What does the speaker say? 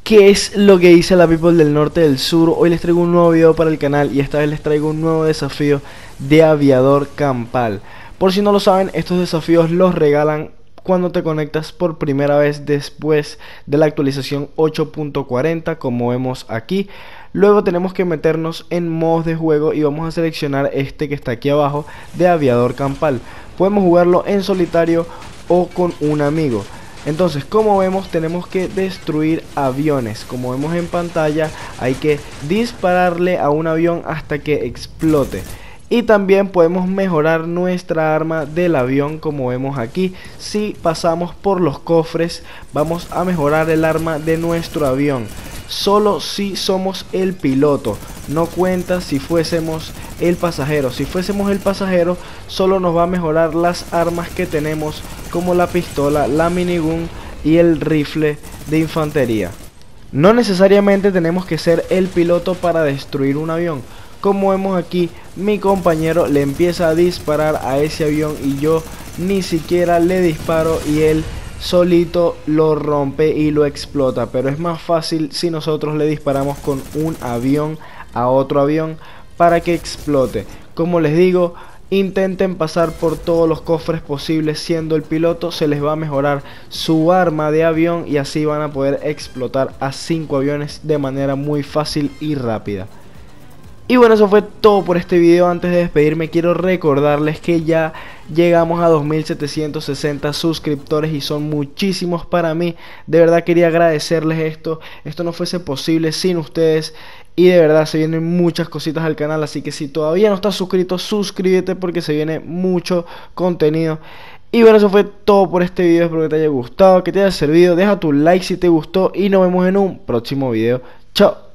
¿Qué es lo que dice la people del norte del sur? Hoy les traigo un nuevo video para el canal y esta vez les traigo un nuevo desafío de aviador campal. Por si no lo saben, estos desafíos los regalan cuando te conectas por primera vez después de la actualización 8.40, como vemos aquí. Luego tenemos que meternos en modos de juego y vamos a seleccionar este que está aquí abajo de aviador campal. Podemos jugarlo en solitario o con un amigo. Entonces, como vemos, tenemos que destruir aviones. Como vemos en pantalla, hay que dispararle a un avión hasta que explote. Y también podemos mejorar nuestra arma del avión, como vemos aquí. Si pasamos por los cofres, vamos a mejorar el arma de nuestro avión. Solo si somos el piloto, no cuenta si fuésemos el pasajero. Si fuésemos el pasajero, solo nos va a mejorar las armas que tenemos, como la pistola, la minigun y el rifle de infantería. No necesariamente tenemos que ser el piloto para destruir un avión. Como vemos aquí, mi compañero le empieza a disparar a ese avión y yo ni siquiera le disparo y él solito lo rompe y lo explota. Pero es más fácil si nosotros le disparamos con un avión a otro avión para que explote. Como les digo, intenten pasar por todos los cofres posibles siendo el piloto. Se les va a mejorar su arma de avión y así van a poder explotar a 5 aviones de manera muy fácil y rápida. Y bueno, eso fue todo por este video. Antes de despedirme, quiero recordarles que ya llegamos a 2760 suscriptores y son muchísimos para mí. De verdad quería agradecerles esto. Esto no fuese posible sin ustedes. Y de verdad se vienen muchas cositas al canal. Así que si todavía no estás suscrito, suscríbete porque se viene mucho contenido. Y bueno, eso fue todo por este video. Espero que te haya gustado, que te haya servido. Deja tu like si te gustó y nos vemos en un próximo video. Chao.